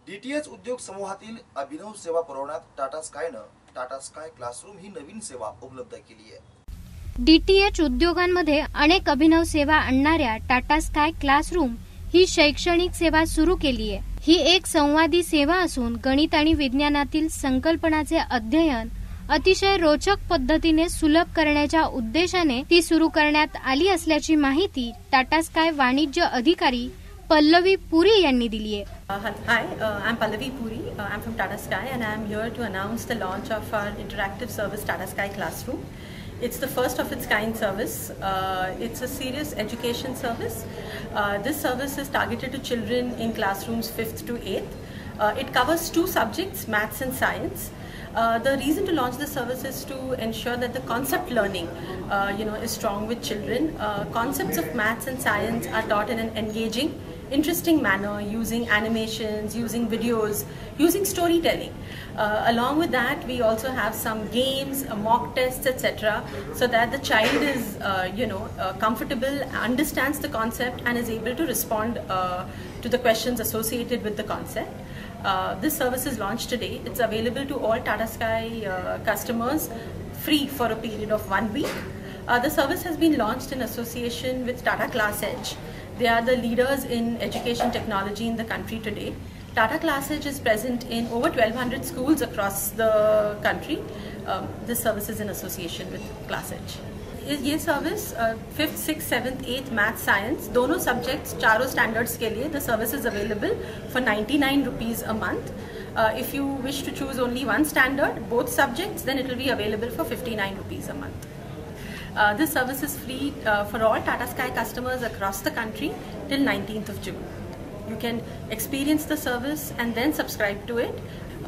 DTH उद्योग समूहातील अभिनव सेवा पुरवण्यात टाटा स्कायनं टाटा स्काय क्लासरूम ही नवीन सेवा उपलब्ध केली आहे। डीटीएच उद्योगांमध्ये अनेक अभिनव सेवा आणणाऱ्या टाटा स्काय क्लासरूम ही शैक्षणिक सेवा सुरू केली आहे। ही एक संवादी सेवा असून गणित आणि विज्ञानातील संकल्पनाचे अध्ययन अतिशय रोचक पद्धतीने सुलभ करण्याच्या उद्देशाने ती सुरू करण्यात आली असल्याची माहिती टाटा स्काय वाणिज्य अधिकारी पल्लवी पुरी यांनी दिली आहे। Hi, I'm Pallavi Puri. I'm from Tata Sky and I'm here to announce the launch of our interactive service Tata Sky Classroom. It's the first of its kind service. It's a serious education service. This service is targeted to children in classrooms 5th to 8th. It covers two subjects, maths and science. The reason to launch this service is to ensure that the concept learning is strong with children. Concepts of maths and science are taught in an engaging, interesting manner, using animations, using videos, using storytelling. Along with that, we also have some games, mock tests, etc., so that the child is comfortable, understands the concept and is able to respond to the questions associated with the concept. This service is launched today. It's available to all Tata Sky customers free for a period of 1 week. The service has been launched in association with Tata ClassEdge. They are the leaders in education technology in the country today. Tata ClassEdge is present in over 1200 schools across the country. This service is in association with ClassEdge. ये service 5th, 6th, 7th, 8th math science दोनों subjects चारों standards के लिए the service is available for 99 rupees a month. If you wish to choose only one standard, both subjects, then it will be available for 59 rupees a month. This service is free for all Tata Sky customers across the country till 19th of June. You can experience the service and then subscribe to it.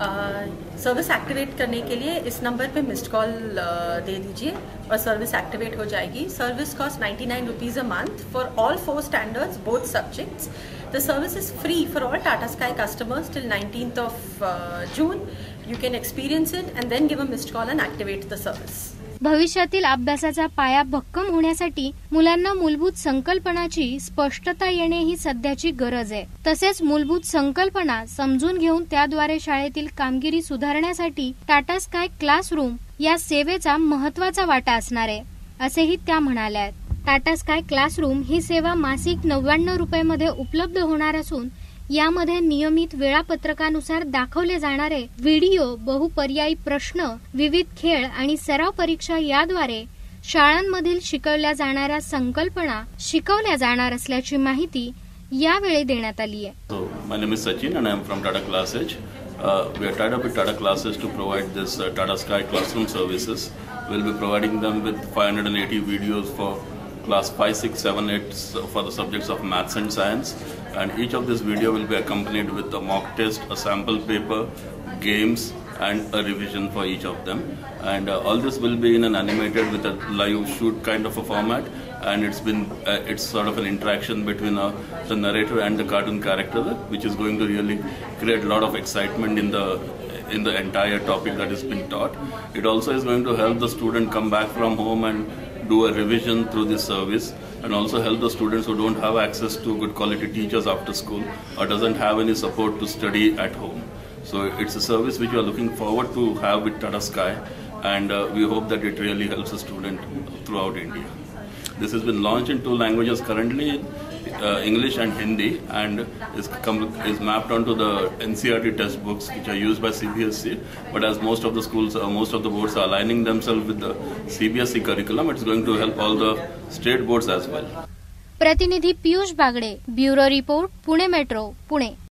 Service activate करने के लिए इस number पे missed call दे दीजिए और service activate हो जाएगी। Service cost 99 rupees a month for all 4 standards, both subjects. The service is free for all Tata Sky customers till 19th of June. You can experience it and then give a missed call and activate the service. भविष्यातील अभ्यासाचा पाया भक्कम होण्यासाठी मुलांना मूलभूत संकल्पनाची स्पष्टता येणे ही सध्याची गरज आहे। तसेच मूलभूत संकल्पना समजून घेऊन त्याद्वारे शाळेतील कामगिरी सुधारण्यासाठी टाटा स्काय क्लासरूम या सेवेचा महत्त्वाचा वाटा असणार आहे, असेही त्या म्हणाल्या। टाटा स्काय क्लासरूम ही सेवा मासिक 99 रुपयांमध्ये उपलब्ध होणार असून यामध्ये नियमित वेळापत्रकानुसार दाखवले जाणारे व्हिडिओ, बहुपर्यायी प्रश्न, विविध खेळ आणि सराव परीक्षा याद्वारे शाळांमधील शिकवल्या जाणाऱ्या संकल्पना शिकवल्या जाणार असल्याची माहिती यावेळी देण्यात आली आहे। So my name is Sachin and I am from Tata ClassEdge. We are tied up with Tata ClassEdge to provide this Tata Sky classroom services. We will be providing them with 580 videos for class 5, 6, 7, 8 for the subjects of maths and science, and each of this video will be accompanied with a mock test, a sample paper, games and a revision for each of them, and all this will be in an animated with a live shoot kind of a format, and it's sort of an interaction between the narrator and the cartoon character, which is going to really create a lot of excitement in the entire topic that is being taught. It also is going to help the student come back from home and do a revision through this service, and also help the students who don't have access to good quality teachers after school or doesn't have any support to study at home. So it's a service which we are looking forward to have with Tata Sky, and we hope that it really helps the student throughout India. This has been launched in 2 languages currently, English and Hindi, and is mapped onto the NCERT test books which are used by CBSE. But as most of the schools, most of the boards are aligning themselves with the CBSE curriculum, it's going to help all the state boards as well. प्रतिनिधी Piyush Bagde, bureau report, Pune metro, Pune.